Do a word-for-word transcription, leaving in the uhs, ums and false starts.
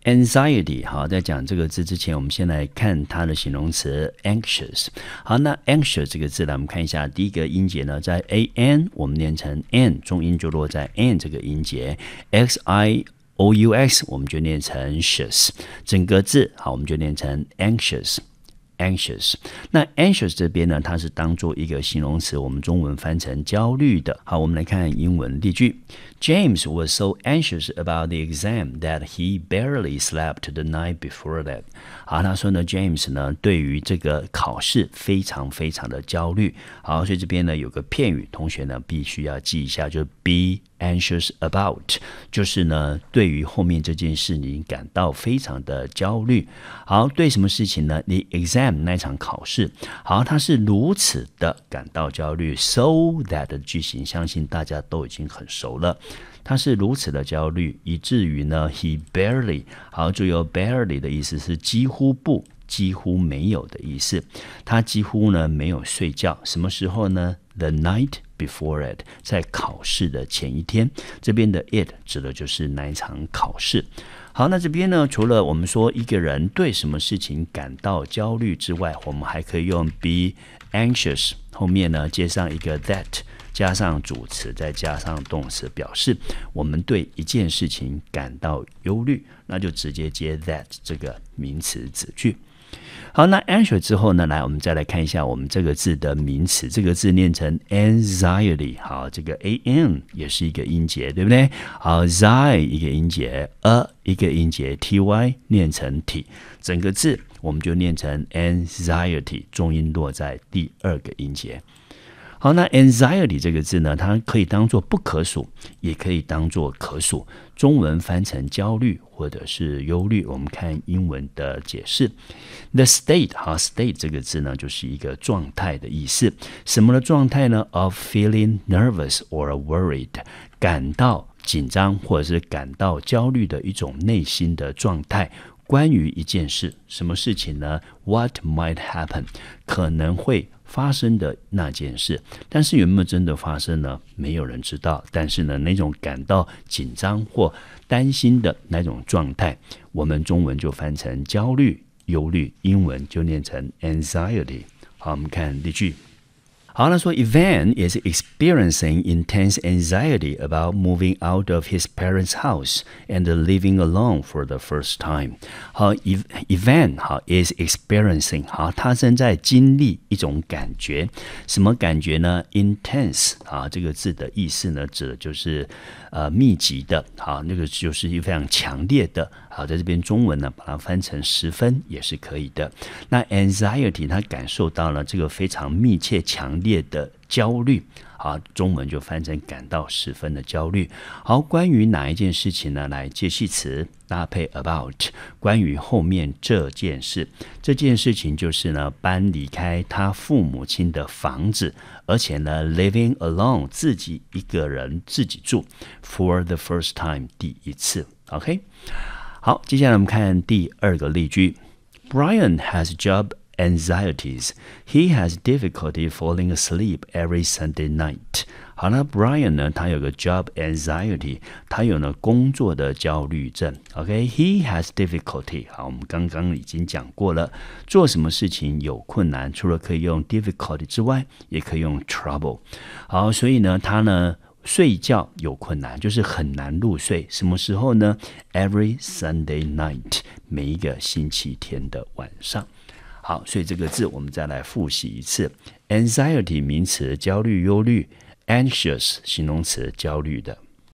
Anxiety， 好，在讲这个字之前，我们先来看它的形容词 anxious。好，那 anxious 这个字呢，我们看一下第一个音节呢，在 an， 我们念成 n， 重音就落在 n 这个音节 ，x i o u x， 我们就念成 xious， 整个字好，我们就念成 anxious。anxious， 那 anxious 这边呢，它是当做一个形容词，我们中文翻成焦虑的。好，我们来看英文例句。James was so anxious about the exam that he barely slept the night before that. 好，他说呢 ，James 呢对于这个考试非常非常的焦虑。好，所以这边呢有个片语，同学呢必须要记一下，就是 be anxious about， 就是呢对于后面这件事你感到非常的焦虑。好，对什么事情呢 ？The exam 那场考试，好，他是如此的感到焦虑 ，so that 的句型，相信大家都已经很熟了。他是如此的焦虑，以至于呢 ，he barely， 好，注意哦 ，barely 的意思是几乎不、几乎没有的意思。他几乎呢没有睡觉，什么时候呢 ？The night before it， 在考试的前一天。这边的 it 指的就是那一场考试。好，那这边呢，除了我们说一个人对什么事情感到焦虑之外，我们还可以用 be anxious 后面呢接上一个 that。加上主词，再加上动词，表示我们对一件事情感到忧虑，那就直接接 that 这个名词子句。好，那 anxious 之后呢，来我们再来看一下我们这个字的名词，这个字念成 anxiety。好，这个 an 也是一个音节，对不对？好 ，z 一个音节 ，a 一个音节 ，ty 念成 t， 整个字我们就念成 anxiety， 重音落在第二个音节。好，那 anxiety 这个字呢，它可以当作不可数，也可以当作可数。中文翻成焦虑或者是忧虑。我们看英文的解释 ，the state， 好 ，state 这个字呢，就是一个状态的意思。什么的状态呢 ？Of feeling nervous or worried， 感到紧张或者是感到焦虑的一种内心的状态。关于一件事，什么事情呢 ？What might happen， 可能会发生的那件事，但是有没有真的发生呢？没有人知道。但是呢，那种感到紧张或担心的那种状态，我们中文就翻成焦虑、忧虑，英文就念成 anxiety。好，我们看例句。好，那说 Ivan is experiencing intense anxiety about moving out of his parents' house and living alone for the first time. 好 ，Ivan 好 is experiencing 好，他正在经历一种感觉，什么感觉呢 ？Intense 啊，这个字的意思呢，指的就是呃密集的，好，那个就是一个非常强烈的。好，在这边中文呢，把它翻成十分也是可以的。那 anxiety 他感受到了这个非常密切、强烈的焦虑，好，中文就翻成感到十分的焦虑。好，关于哪一件事情呢？来介系词搭配 about， 关于后面这件事，这件事情就是呢，搬离开他父母亲的房子，而且呢 living alone， 自己一个人自己住 for the first time， 第一次。OK。好，接下来我们看第二个例句。Brian has job anxieties. He has difficulty falling asleep every Sunday night. 好了 ，Brian 呢，他有个 job anxiety， 他有呢工作的焦虑症。OK，he has difficulty。好，我们刚刚已经讲过了，做什么事情有困难，除了可以用 difficulty 之外，也可以用 trouble。好，所以呢，他呢。睡觉有困难，就是很难入睡。什么时候呢 ？Every Sunday night， 每一个星期天的晚上。好，所以这个字我们再来复习一次。Anxiety 名词，焦虑、忧虑；anxious 形容词，焦虑的。